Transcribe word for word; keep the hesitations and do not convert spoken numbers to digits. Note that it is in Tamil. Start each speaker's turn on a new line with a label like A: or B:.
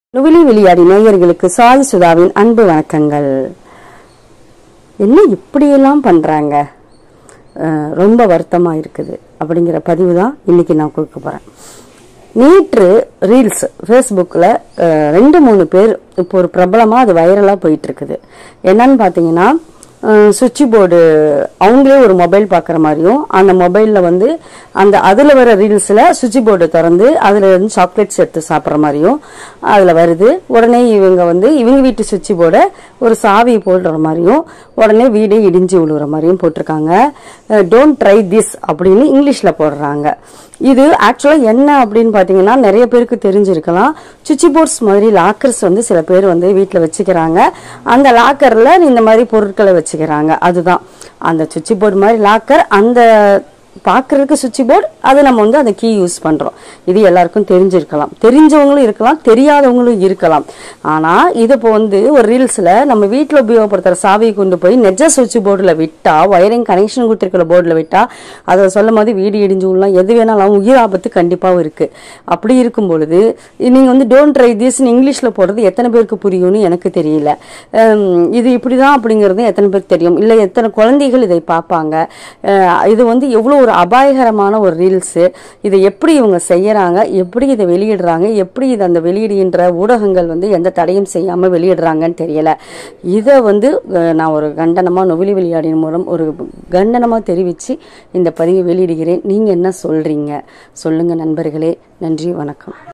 A: நுவிலி விளையாடி நேயர்களுக்கு சாய் சுதாவின் அன்பு வணக்கங்கள். என்ன இப்படியெல்லாம் பண்றாங்க, ரொம்ப வருத்தமா இருக்குது அப்படிங்கிற பதிவு தான் இன்னைக்கு நான் கொடுக்க போறேன். நேற்று ரீல்ஸ் ஃபேஸ்புக்கில் ரெண்டு மூணு பேர் இப்போ ஒரு பிரபலமாக அது வைரலாக போயிட்டு இருக்குது. என்னன்னு பார்த்தீங்கன்னா, சுவிட்ச் போர்டு அவங்களே ஒரு மொபைல் பார்க்குற மாதிரியும், அந்த மொபைலில் வந்து அந்த அதில் வர ரீல்ஸில் சுவிட்ச் போர்டு திறந்து அதில் இருந்து சாக்லேட்ஸ் எடுத்து சாப்பிட்ற மாதிரியும் அதில் வருது. உடனே இவங்க வந்து இவங்க வீட்டு சுவிட்ச் போர்டை ஒரு சாவி போடுற மாதிரியும் உடனே வீடே இடிஞ்சு விழுகிற மாதிரியும் போட்டிருக்காங்க. டோன்ட் ட்ரை திஸ் அப்படின்னு இங்கிலீஷில் போடுறாங்க. இது ஆக்சுவலாக என்ன அப்படின்னு பார்த்தீங்கன்னா, நிறைய பேருக்கு தெரிஞ்சிருக்கலாம். சுவிட்ச் போர்ட்ஸ் மாதிரி லாக்கர்ஸ் வந்து சில பேர் வந்து வீட்டில் வச்சுக்கிறாங்க. அந்த லாக்கரில் இந்த மாதிரி பொருட்களை வச்சுக்கிறாங்க. அதுதான் அந்த சுவிட்ச் போர்டு மாதிரி லாக்கர். அந்த பார்க்கறதுக்கு சுவிட்ச் போர்டு, அது நம்ம வந்து அந்த கீ யூஸ் பண்றோம். இது எல்லாருக்கும் தெரிஞ்சிருக்கலாம், தெரிஞ்சவங்களும் இருக்கலாம், தெரியாதவங்களும் இருக்கலாம். ஆனா இது இப்போ வந்து ஒரு ரீல்ஸ்ல நம்ம வீட்டில் உபயோகப்படுத்துற சாவியை கொண்டு போய் நெஜ சுவிட்ச் போர்டுல விட்டா, வயரிங் கனெக்ஷன் கொடுத்துருக்கிற போர்டுல விட்டா, அதை சொல்லும் போது வீடு இடிஞ்சு விடலாம், எது வேணாலும் உயிர் ஆபத்து கண்டிப்பாக இருக்கு. அப்படி இருக்கும் பொழுது நீங்க வந்து டோன்ட் ட்ரை திஸ்ன்னு இங்கிலீஷ்ல போடுறது எத்தனை பேருக்கு புரியும்னு எனக்கு தெரியல. இது இப்படிதான் அப்படிங்கிறது எத்தனை பேருக்கு தெரியும், இல்லை எத்தனை குழந்தைகள் இதை பார்ப்பாங்க. இது வந்து எவ்வளவு ஒரு அபாயகரமான ஒரு ரீல்ஸ். இதை எப்படி இவங்க செய்யறாங்க, எப்படி இதை வெளியிடுறாங்க, எப்படி இதை அந்த வெளியிடுகின்ற ஊடகங்கள் வந்து எந்த தடையும் செய்யாம வெளியிடுறாங்கன்னு தெரியல. இதை வந்து நான் ஒரு கண்டனமா நுவிலி விளையாடின் மூலம் ஒரு கண்டனமா தெரிவிச்சு இந்த பதிவை வெளியிடுகிறேன். நீங்க என்ன சொல்றீங்க சொல்லுங்க நண்பர்களே. நன்றி, வணக்கம்.